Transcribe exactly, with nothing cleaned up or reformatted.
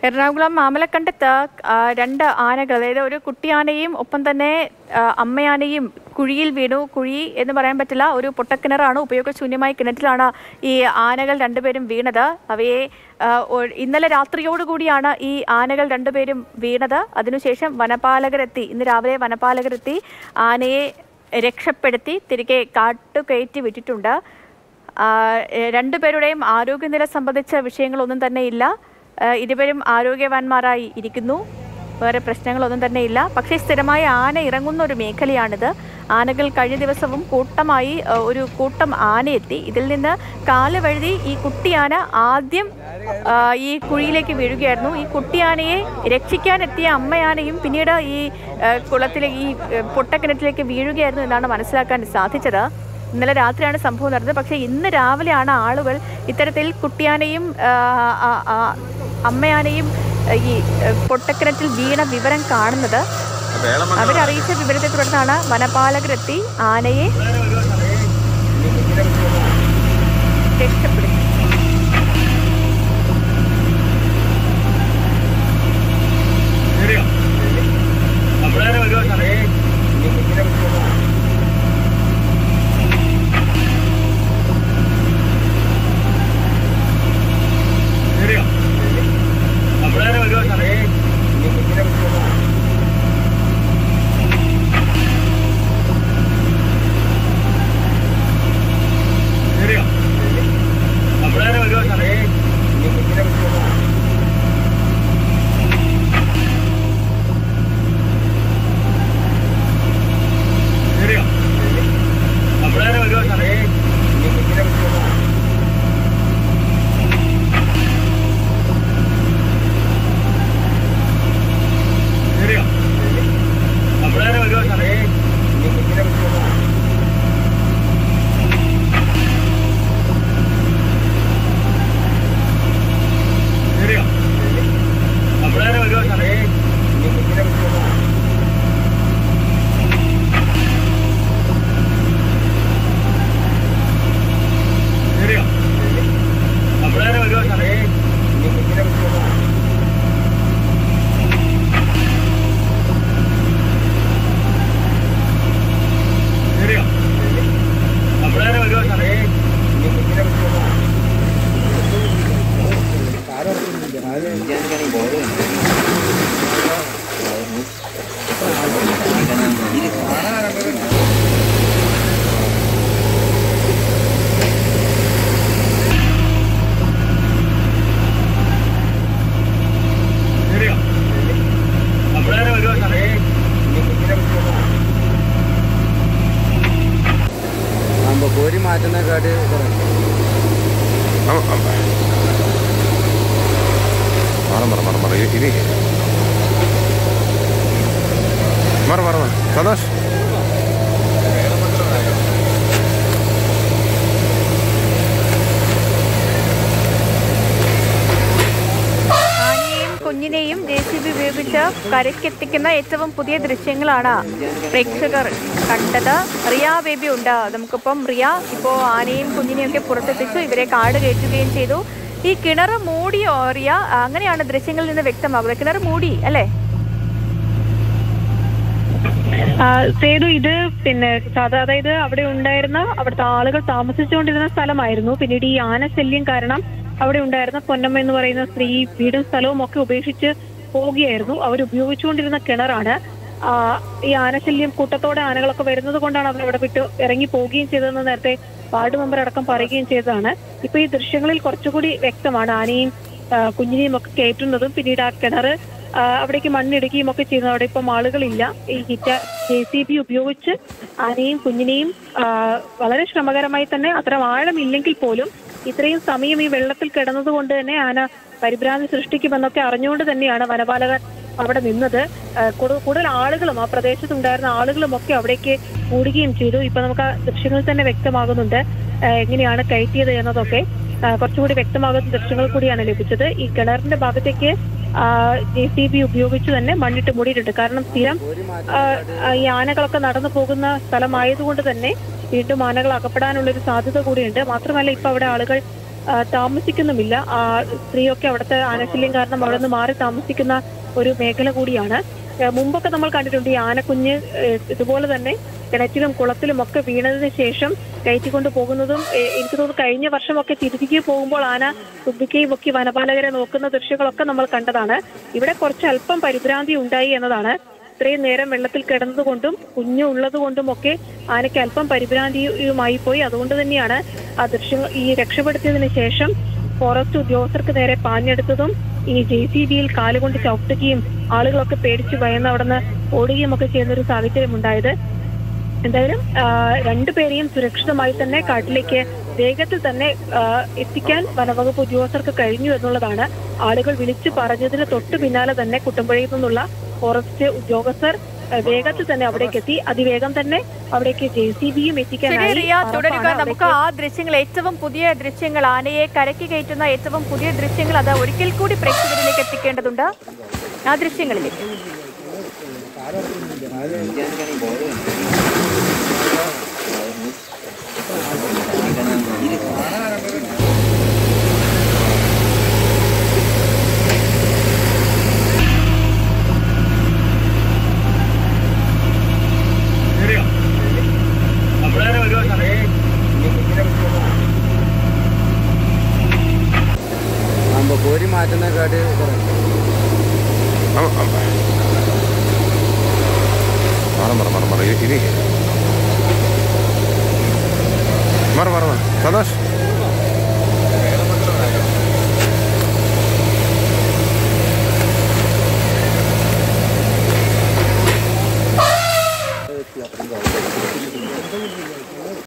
എറണാകുളം മാമലക്കണ്ടത്ത് രണ്ട് ആനകൾ, അതായത് ഒരു കുട്ടിയാനയും ഒപ്പം തന്നെ അമ്മയാനയും കുഴിയിൽ വീണു. കുഴി എന്ന് പറയാൻ പറ്റില്ല, ഒരു പൊട്ടക്കിണറാണ്. ഉപയോഗശൂന്യമായ കിണറ്റിലാണ് ഈ ആനകൾ രണ്ടുപേരും വീണത്. അവയെ ഇന്നലെ രാത്രിയോടുകൂടിയാണ് ഈ ആനകൾ രണ്ടുപേരും വീണത്. അതിനുശേഷം വനപാലകരെത്തി, ഇന്ന് രാവിലെ വനപാലകരെത്തി ആനയെ രക്ഷപ്പെടുത്തി തിരികെ കാട്ടുകയറ്റി വിട്ടിട്ടുണ്ട്. രണ്ടുപേരുടെയും ആരോഗ്യനില സംബന്ധിച്ച വിഷയങ്ങളൊന്നും തന്നെ ഇല്ല. ഇരുവരും ആരോഗ്യവാന്മാരായി ഇരിക്കുന്നു. വേറെ പ്രശ്നങ്ങളൊന്നും തന്നെ ഇല്ല. പക്ഷേ സ്ഥിരമായി ആന ഇറങ്ങുന്ന ഒരു മേഖലയാണിത്. ആനകൾ കഴിഞ്ഞ ദിവസവും കൂട്ടമായി ഒരു കൂട്ടം ആനയെത്തി. ഇതിൽ നിന്ന് കാല് വഴുതി ഈ കുട്ടിയാന ആദ്യം ഈ കുഴിയിലേക്ക് വീഴുകയായിരുന്നു. ഈ കുട്ടിയാനയെ രക്ഷിക്കാനെത്തിയ അമ്മയാനയും പിന്നീട് ഈ കുളത്തിലെ ഈ പൊട്ടക്കിണറ്റിലേക്ക് വീഴുകയായിരുന്നു എന്നാണ് മനസ്സിലാക്കാൻ സാധിച്ചത്. ഇന്നലെ രാത്രിയാണ് സംഭവം നടന്നത്. പക്ഷേ ഇന്ന് രാവിലെയാണ് ആളുകൾ ഇത്തരത്തിൽ കുട്ടിയാനയും അമ്മയാനയും ഈ പൊട്ടക്കിണറ്റിൽ വീണ വിവരം കാണുന്നത്. അവരറിയിച്ച വിവരത്തെ തുടർന്നാണ് വനപാലകരെത്തി ആനയെ രക്ഷപ്പെടുത്തി. കോരി മാറ്റുന്ന കാട് ഇനി മറ മറ സന്തോഷ് കുഞ്ഞിനെയും ജെ സി ബി ഉപയോഗിച്ച് കരയ്ക്കെത്തിക്കുന്ന ഏറ്റവും പുതിയ ദൃശ്യങ്ങളാണ് പ്രേക്ഷകർ കണ്ടത്. റിയ ബേബി ഉണ്ട് നമുക്കിപ്പം. റിയ ഇപ്പോൾ ആനയും കുഞ്ഞിനെയും ഒക്കെ പുറത്തെത്തിച്ചു. ഇവരെ കാട് കയറ്റുകയും ചെയ്തു. ഈ കിണർ മൂടിയോ റിയ? അങ്ങനെയാണ് ദൃശ്യങ്ങളിൽ നിന്ന് വ്യക്തമാകുന്നത്. കിണർ മൂടി അല്ലേ? സേതു, ഇത് പിന്നെ അതായത് അവിടെ ഉണ്ടായിരുന്ന അവിടുത്തെ ആളുകൾ താമസിച്ചുകൊണ്ടിരുന്ന സ്ഥലമായിരുന്നു. പിന്നീട് ഈ ആനശല്യം കാരണം അവിടെ ഉണ്ടായിരുന്ന പൊന്നമ്മ എന്ന് പറയുന്ന സ്ത്രീ വീടും സ്ഥലവും ഒക്കെ ഉപേക്ഷിച്ച് പോവുകയായിരുന്നു. അവർ ഉപയോഗിച്ചുകൊണ്ടിരുന്ന കിണറാണ്. ഈ ആനശല്യം കൂട്ടത്തോടെ ആനകളൊക്കെ വരുന്നത് കൊണ്ടാണ് അവർ അവിടെ വിട്ട് ഇറങ്ങി പോവുകയും ചെയ്തതെന്ന് നേരത്തെ വാർഡ് മെമ്പർ അടക്കം പറയുകയും ചെയ്തതാണ്. ഇപ്പൊ ഈ ദൃശ്യങ്ങളിൽ കുറച്ചുകൂടി വ്യക്തമാണ് ആനയും കുഞ്ഞിനെയും ഒക്കെ കയറ്റുന്നതും പിന്നീട് ആ കിണർ അവിടേക്ക് മണ്ണിടുകയും ഒക്കെ ചെയ്യുന്നത്. അവിടെ ഇപ്പം ആളുകളില്ല. ഈ ഹിറ്റ ജെ സി ബി ഉപയോഗിച്ച് ആനയും കുഞ്ഞിനെയും വളരെ ശ്രമകരമായി തന്നെ, അത്ര ആഴമില്ലെങ്കിൽ പോലും ഇത്രയും സമയം ഈ വെള്ളത്തിൽ കിടന്നത് കൊണ്ട് തന്നെ ആന പരിഭ്രാന്തി സൃഷ്ടിക്കുമെന്നൊക്കെ അറിഞ്ഞുകൊണ്ട് തന്നെയാണ് വനപാലകർ അവിടെ നിന്നത്. കൂടുതൽ ആളുകളും ആ പ്രദേശത്തുണ്ടായിരുന്ന ആളുകളും ഒക്കെ അവിടേക്ക് കൂടുകയും ചെയ്തു. ഇപ്പൊ നമുക്ക് ആ ദൃശ്യങ്ങളിൽ തന്നെ വ്യക്തമാകുന്നുണ്ട് എങ്ങനെയാണ് കയറ്റിയത് എന്നതൊക്കെ. കുറച്ചുകൂടി വ്യക്തമാകുന്ന ദൃശ്യങ്ങൾ കൂടിയാണ് ലഭിച്ചത്. ഈ കിണറിന്റെ ഭാഗത്തേക്ക് ജെ സി ബി ഉപയോഗിച്ച് തന്നെ മണ്ണിട്ട് മൂടിയിട്ടുണ്ട്. കാരണം സ്ഥിരം ഈ ആനകളൊക്കെ നടന്നു പോകുന്ന സ്ഥലമായതുകൊണ്ട് തന്നെ വീണ്ടും ആനകൾ അകപ്പെടാനുള്ളൊരു സാധ്യത കൂടിയുണ്ട്. മാത്രമല്ല ഇപ്പൊ അവിടെ ആളുകൾ താമസിക്കുന്നുമില്ല. സ്ത്രീയൊക്കെ അവിടുത്തെ ആനശല്യം കാരണം അവിടെ നിന്ന് മാറി താമസിക്കുന്ന ഒരു മേഖല കൂടിയാണ്. മുമ്പൊക്കെ നമ്മൾ കണ്ടിട്ടുണ്ട് ഈ ആനക്കുഞ്ഞ് ഇതുപോലെ തന്നെ കിണറ്റിലും കുളത്തിലും ഒക്കെ വീണതിന് ശേഷം കയറ്റിക്കൊണ്ട് പോകുന്നതും. എനിക്ക് തോന്നുന്നു കഴിഞ്ഞ വർഷമൊക്കെ തിരുത്തിക്ക് പോകുമ്പോൾ ആന തുമ്പിക്കയും ഒക്കെ വനപാലകരെ നോക്കുന്ന ദൃശ്യങ്ങളൊക്കെ നമ്മൾ കണ്ടതാണ്. ഇവിടെ കുറച്ച് അല്പം പരിഭ്രാന്തി ഉണ്ടായി എന്നതാണ്. ഇത്രയും നേരം വെള്ളത്തിൽ കിടന്നതുകൊണ്ടും കുഞ്ഞു ഉള്ളത് കൊണ്ടും ഒക്കെ ആനയ്ക്ക് അല്പം പരിഭ്രാന്തിയുമായി പോയി. അതുകൊണ്ട് തന്നെയാണ് ആ ദൃശ്യങ്ങൾ ഈ രക്ഷപ്പെടുത്തിയതിനു ശേഷം ഫോറസ്റ്റ് ഉദ്യോഗസ്ഥർക്ക് നേരെ പാഞ്ഞെടുത്തതും ഈ ജെ സി ബിയിൽ കാലുകൊണ്ട് ചവിട്ടുകയും ആളുകളൊക്കെ പേടിച്ചു ഭയന്ന് അവിടെ നിന്ന് ഓടുകയും ഒക്കെ ചെയ്യുന്ന ഒരു സാഹചര്യം ഉണ്ടായത്. എന്തായാലും രണ്ടുപേരെയും സുരക്ഷിതമായി തന്നെ കാട്ടിലേക്ക് വേഗത്തിൽ തന്നെ എത്തിക്കാൻ വനവകുപ്പ് ഉദ്യോഗസ്ഥർക്ക് കഴിഞ്ഞു എന്നുള്ളതാണ്. ആളുകൾ വിളിച്ചു പറഞ്ഞതിന് തൊട്ടു പിന്നാലെ തന്നെ കുട്ടമ്പുഴയിൽ നിന്നുള്ള ഫോറസ്റ്റ് ഉദ്യോഗസ്ഥർ വേഗത്തിൽ തന്നെ അവിടേക്ക് എത്തി. അതിവേഗം തന്നെ അവിടേക്ക് ജെ സി ബിയും എത്തിക്കാനായി. തുടരുക. നമുക്ക് ആ ദൃശ്യങ്ങൾ, ഏറ്റവും പുതിയ ദൃശ്യങ്ങൾ, ആനയെ കരയ്ക്ക് കയറ്റുന്ന ഏറ്റവും പുതിയ ദൃശ്യങ്ങൾ അത് ഒരിക്കൽ കൂടി പ്രേക്ഷകരിലേക്ക് എത്തിക്കേണ്ടതുണ്ട്. ആ ദൃശ്യങ്ങളിലേക്ക് കോരി മാറ്റുന്ന കാട്ടി മറ മറ മറ ഇനി മറ മറ സന്തോഷ്